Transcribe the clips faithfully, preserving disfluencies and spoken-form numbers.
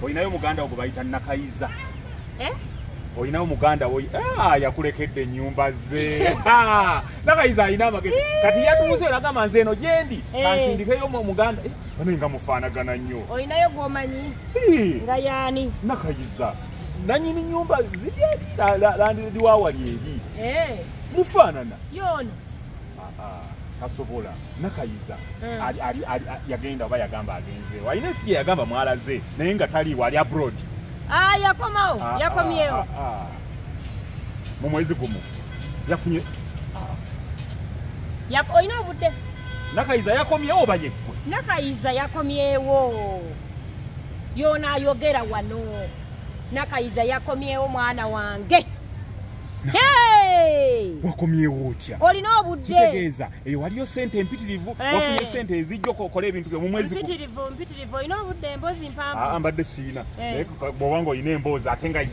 Olinayo muganda ogo bayita Nakayiza. Eh? Olinayo muganda wo ah yakulekedde ennyumba ze. Ah Nakayiza alina amagezi. Kati yatuuse olagamba nze eno gyendi. Kansindikeyo muganda. Bano nga mufaanagana nnyo. Olinayo gwomanyi. Nga yaani. Nakayiza. Nanyini nyumba ziri landi wawali eri. Eh. Mufaanana. Yono. Ah ah. Kasobola Nakayiza ali ali yagenda oba yagamba agenze walina siye yagamba mwalaze naye nga tali wali abroad ah yakomao yakomyewo mu mwezi gumu yafunye yako ina obudde Nakayiza yakomyewo oba yekwe Nakayiza yakomyewo yona ayogera wano Nakayiza yakomyewo mwana wange. Hey! Wakomyewo otya? Olina obudde. Kitegeeza eyo waliyo sente empitirivu wafunye sente ezijja okola ebintu byo mu mwezi ku. Empitirivu empitirivu olina obudde emboozi mpamvu. Ah mbadde siina. Naye bw'obanga olina emboozi ate nga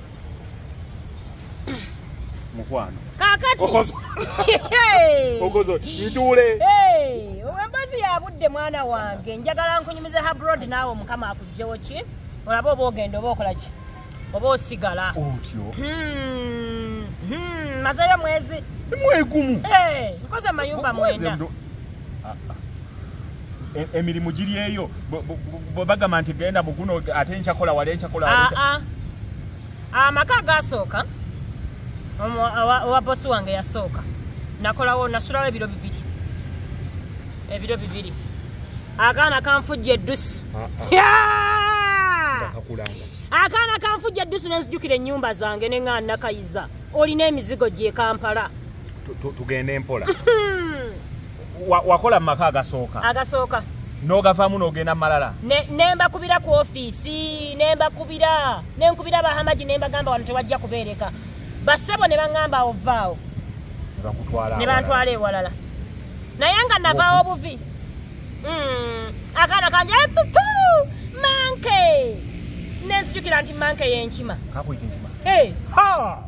mukwano. Kaakati. Okozo. Okozo ntuule. Hey! Emboozi ya budde mwana wange njagala nkunyumize abroad naawe mukama akujjewo ki? Olaba oba ogenda oba okola ki? Oba osigala. Otyo. Hmm. Hmm. Mazayo mwezi. Mwegumu. Eh, nkoze mayumba mwenda. Emirimu giri eyo bagamba nti genda muguno ate nchakola wale nchakola wale. Ah ah. Amaka gasooka. Owa bosi wange yasooka. Nakolawo nasulawo ebiro bibiri. Ebiro bibiri. Akaana kanfujja eddusi. Akaana kanfujja eddusi nenzijukira ennyumba zange ne nga Nakayiza. Olina emizigo gye Kampala. Tugende empola. Wakola maka agasooka. Agasooka. N'ogavaamu n'ogenda malala. Nemba kubira ku ofiisi, nemba kubira, nenkubira Bahamaji nemba gamba wano tewajja kubeereka. Basebo ne bangamba ovaawo. Bakutwala. Ne bantwala ewalala. Naye nga navaawo obuvi. Mm. Akaana kanje pupu manke. Nenzijukira nti manke y'enkima. Kakuyita enkima. Hey. Ha!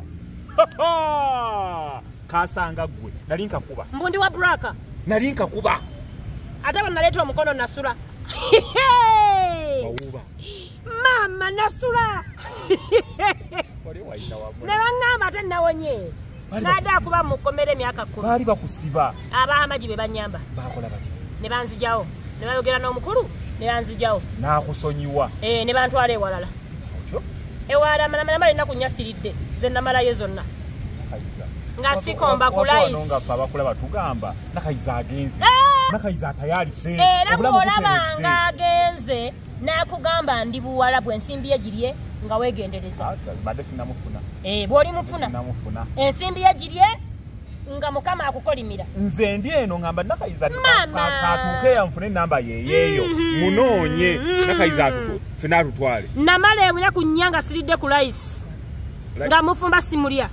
Ha! Kasanga gwe. Nali nkakuba. Mbundi wa braka. Nali nkakuba. Ate banaleeta omukono nasula. Bawuba. Mama nasula. Wali wayita wabwe. Ne bangamba ate nawonye. Nada kuba mukomere myaka kumi. Bali bakusiba. Abahamaji be banyamba. Bakola bati. Ne banzijawo. Ne bayogera n'omukulu. Ne banzijawo. Nakusonyiwa. Eh ne bantwala ewalala. Otyo? Ewala manama nali nakunyasiridde. Ze namalayo zonna. Nakayiza. Nga sikomba ku lice. Nga babakula batugamba Nakayiza agenze. Nakayiza tayali se. Era bw'olaba nga agenze nakugamba ndi buwala bwe ensimbi ye girye nga weegendereza. Asa badde sinamufuna. Eh bw'oli mufuna. Sinamufuna. Ensimbi ye girye nga mukama akukolimira. Nze ndi eno ngamba Nakayiza katuuke yanfune namba ye yeyo munoonye Nakayiza atutu fina atutwale. Namala ebula ku nnyanga siridde ku lice. Nga mufumba simulya.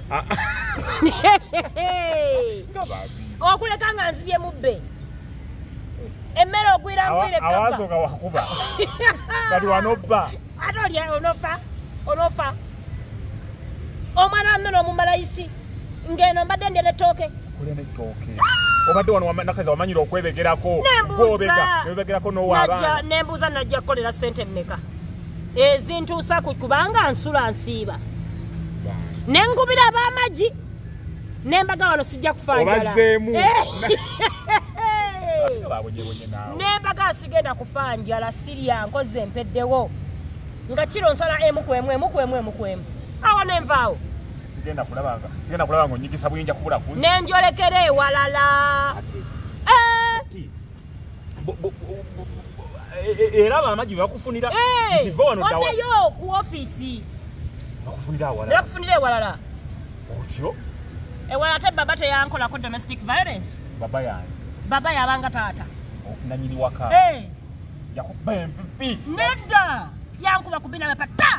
Okuleka nga nzibye mubbe. Emmere ogwira ngwire kafa. Awazo nga wakuba. Kati wanobba. Ate olya onofa. Onofa. Omwana nno omumalayisi. Ngeno mbadde ndya ettooke. Kulya n'ettooke. Obadde wano Nakayiza wamanyira okwebegerako. Gwobega. Nebegerako n'owaabana. Nembuuza najja kukolera ssente mmeka. Ezintuusa ku kubanga nsula nsiiba. Nengubira abamaji nembaga wano sijja kufanjala obazeemu nembaga sigenda kufanjala Siria nkoze empeddewo nga kiro nsala emu kwemu emu kwemu emu kwemu awo nenvaawo sigenda kulabanga sigenda kulabanga onyigisa buyinja kubula kuzi nenjolekere ewalala era abamaji bakufunira nti vono dawa ku office bakufunira awalala. Bakufunira ewalala. Otyo? Ewalala te baba teyankola ku domestic violence. Baba yange. Baba yabanga taata. Nanyini waka. Eh. Yakuba empipi. Nedda. Yankuba kubina bapata.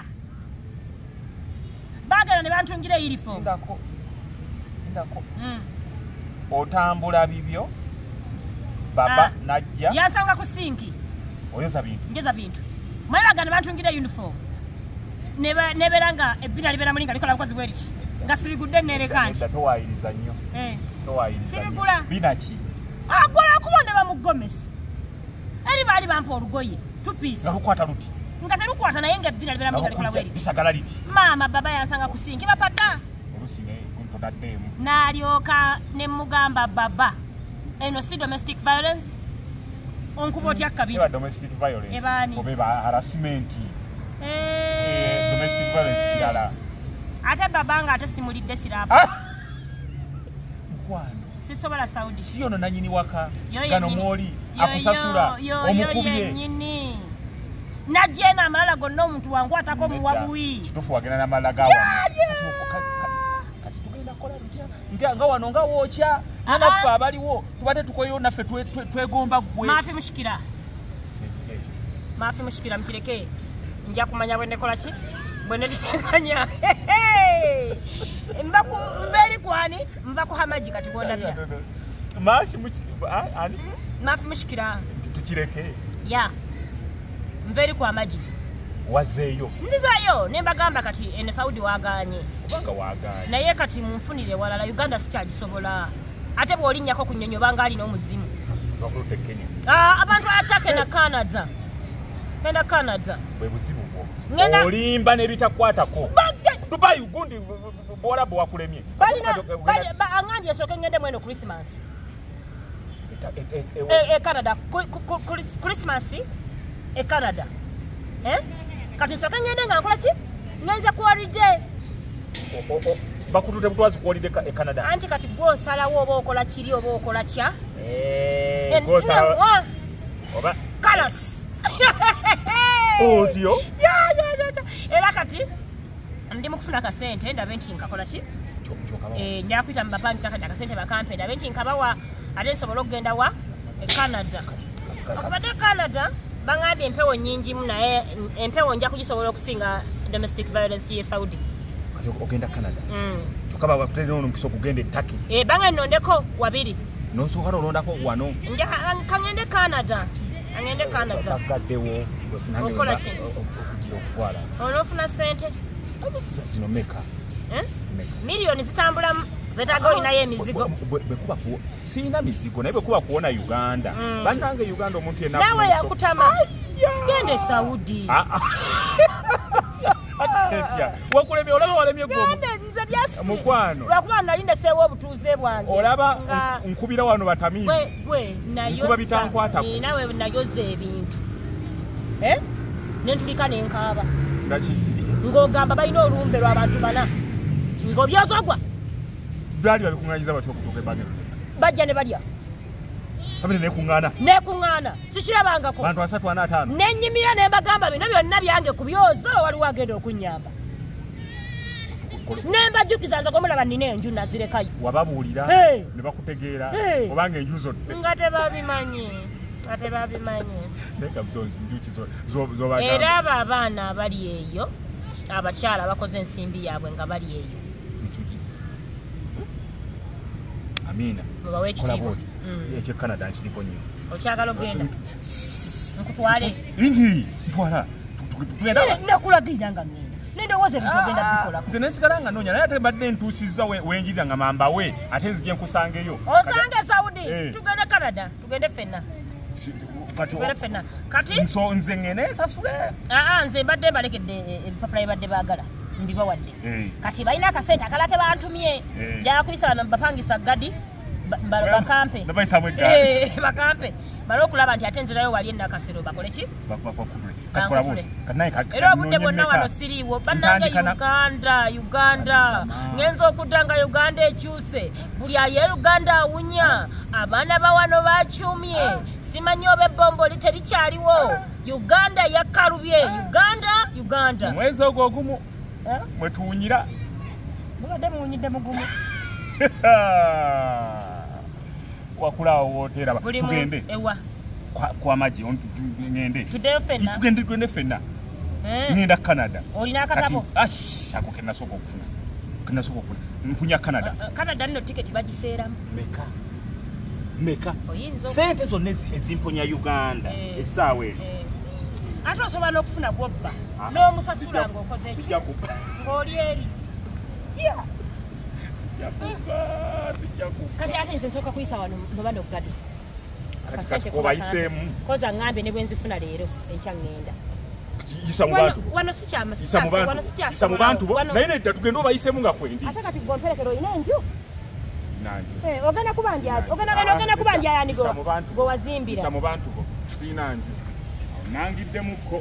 Bagala ne bantungira uniform. Ndako. Ndako. Mm. Otambula bibyo. Baba ah. Najja. Yansanga ku sinki. Oyoza bintu. Ngeza bintu. Mwabaga ne bantungira uniform. Neba neberanga ebina libera mulinga likola bukozi bweriki nga sibigudde nereka nti towayiriza nnyo eh towayiriza sibigula binaki agola kubonde ba mugomesi eri bali bampa olugoye two piece nga kukwata luti nga terukwata naye ngaebbira libera minga likola bwe liti sagala liti maama baba yansanga ku sinki bapata olusinga ntotaddemu n'alyoka ne mugamba baba eno si domestic violence onkuba otya kabiri eba domestic violence Ebani. oba eba harassment Eh. domestic violence kirala ate baba nga ate simulidde sirapa mukwano sisobola Saudi si ono nanyini waka Yo gano yennyini. mwoli Yo, akusasula yo, yo, omukubye yo yennyini najjeena amalala gonna omuntu wangu atako muwabuwi kitufu wagenda n'amalala gawa kati tugenda kola tutya nga wano nga wookya naffe abaliwo tubadde tukoyeyo naffe twegomba gwe maafi mushikira maafi mushikira mukireke nja kumanya bwe nekola ki bwe netuteganya mva eri kwani nva ku hamaji kati gwondabira maafi mushikira tukireke ya nva eri ku amaji wazeeyo nzizayo nembagamba kati ene Saudi waganye kubanga waganye naye kati munfunire walala Uganda sikyagisobola ate bw'olinnyako ku nnyonyi obanga alina omuzimu abantu atake na Canada enda Canada bwe buzibu bwo olimba n'ebitakwatako Dubai gundi bwola bwe wakulemye aŋŋambye esooke ngende mweno Christmas e Canada Christmas e Canada kati nsooke ngende nga nkola ki ngenze ku holiday bakutute butwazi ku holiday e Canada anti kati gw'osalawo oba okola kiri oba okola kya oba kalas otyo era kati ndi mukufuna kasente ndabe nti nkakola ki njala kuyita mu bapangisa kati akasente bakampe ndabe nti nkabawa ate nsobola okugenda wa e Canada okubate Canada baŋambye empewo nnyingimu naye empewo nja kugisobola okusinga domestic violence ye Saudi kati ogenda Canada kyokka bakutere n'omukisa okugenda e Turkey baŋa nnondeko wabiri n'osooka olondako wano kaŋŋende Canada angende Canada bagaddewo okola ki okutwala onoofuna sente zino meka miliyoni zitambulamu zetaaga olinayo emizigo bwekuba siina mizigo naye bwekuba kuwona Uganda bannange Uganda omuntu yenna naawe yakutama genda e Saudi wakulemye olaba walemye mukwano lwakuba nali ndeseewo obutuuze bwange olaba nkubira wano batamiivu gwe nkuba bitankwatako nawe nayoza ebintu nentulika nenkaaba ng'ogamba balina olumbe lw'abantu bana ng'obyozogwa baali babikuŋŋanyiza batya okutuuka ebbanga bajja ne balya famire nekuŋŋaana nekuŋŋaana sikirabangako bantu asatu ana ataano nennyimira ne mbagamba bino byonna byange ku byoza waliwo agenda okunnyamba ne mbajjukiza nze gwemulaba nnina enju nazirekayo wababuulira ne bakutegeera obanga enju zodde nga tebabimanyi nga tebabimanyi zoba era abo abaana abali eyo abakyala abakoze ensimbi yaabwe nga bali eyo Amina mubawe ekitiibwa ekye Canada nkiriko nnyo okyagala ogenda nkutwale indi ntwala nakulagira nga ngenda nendowooza ebintu ogenda bikola nze nesigala nga noonya naye ate badde ntuusizza wenjirira nga mambawe ate nzije nkusangeyo osange Saudi tugende Canada tugende fenna tugende fenna kati nze ngene nsasule aa nze mbadde mbalekedde ebipapula bye badde baagala mbibawadde kati balina akasente akalake bantumye jakuyisa bano bapangisa gadi bakampe bakampe mala okulaba nti ate nzirayo wali enakasero bakole ki era obudde bwonna wano siriiwo bannange Uganda Uganda ngenza okudda nga Uganda ekyuse buli aye Uganda awunya abaana bawano bakyumye simanyi oba ebbombo terikyaliwo Uganda yakalubye Uganda Uganda omwezi ogwo ogumu mwetuwunyira mubadde muwunyidde mugumu wakulawo woteera tugende ewa kwamagi ngende tuddeyo fenna tugende tugende fenna ngenda Canada olina akatabo ako kenasooka okufuna kenasooka okufuna mpunya Canada Canada nno tiketi bagiseeramu meka meka oyinza sente zonna ezimponya Uganda essaawa eno ate osobola n'okufuna gwobba n'omusasula ng'okoze eki ng'oli eri kati ate nze nsooka kuyisa wano noba noggadi kati kati kobayiseemu koza ŋŋambe ne bwe nzifuna leero enkya ŋŋenda isa mu bantu wano si kyama isa mu bantu isa mu bantu naye nedda tugenda obayisemu nga kwendi ate kati gomperekero ina enju nanju eh ogana kubanja ogana bano ogana kubanja yani go go wazimbira isa mu bantu go sina nju nangiddemukko